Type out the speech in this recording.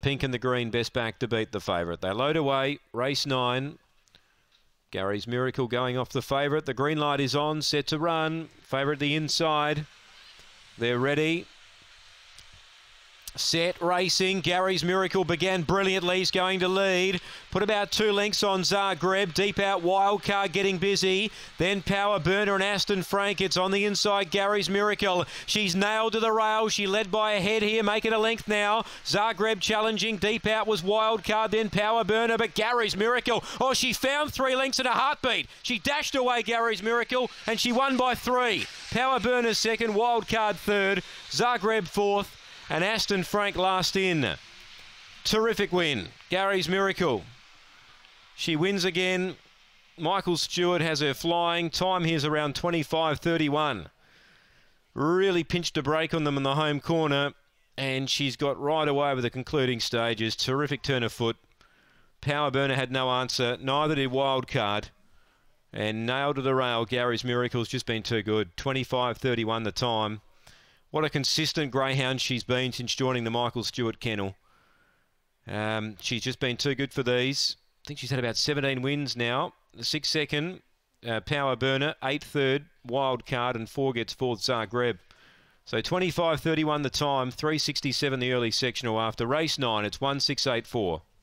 Pink and the green best back to beat the favourite. They load away. Race 9. Gary's Miracle going off the favourite. The green light is on, set to run. Favourite the inside. They're ready. Set, racing. Gary's Miracle began brilliantly. He's going to lead. Put about 2 lengths on Zagreb. Deep out Wildcard getting busy. Then Power Burner and Aston Frank. It's on the inside, Gary's Miracle. She's nailed to the rail. She led by a head here, making a length now. Zagreb challenging. Deep out was Wildcard, then Power Burner, but Gary's Miracle. Oh, she found 3 lengths in a heartbeat. She dashed away Gary's Miracle, and she won by 3. Power Burner second, Wildcard third, Zagreb fourth, and Aston Frank last in. Terrific win. Gary's Miracle. She wins again. Michael Stewart has her flying. Time here is around 25:31. Really pinched a break on them in the home corner, and she's got right away with the concluding stages. Terrific turn of foot. Power Burner had no answer. Neither did Wildcard. And nailed to the rail. Gary's Miracle's just been too good. 25:31 the time. What a consistent greyhound she's been since joining the Michael Stewart kennel. She's just been too good for these. I think she's had about 17 wins now. The 6 second, Power Burner, 8 third, Wildcard, and 4 gets 4th, Zagreb. So 25:31 the time, 3:67 the early sectional after race 9. It's 1:684.